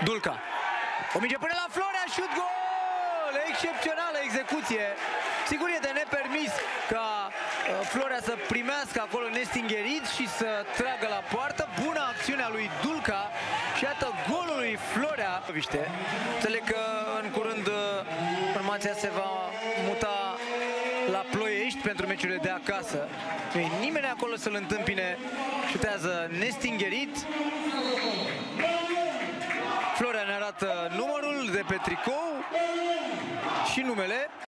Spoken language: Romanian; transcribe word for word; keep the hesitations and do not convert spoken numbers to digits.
Dulca. O minge până la Florea, șut, gol! Excepțională execuție. Sigur e de nepermis ca uh, Florea să primească acolo nestingerit și să tragă la poartă. Bună acțiunea lui Dulca și iată golul lui Florea. Înțeleg că în curând formația se va muta la Ploiești pentru meciurile de acasă. Nu e nimeni acolo să-l întâmpine. Șutează nestingerit. Florea ne arată numărul de pe tricou și numele.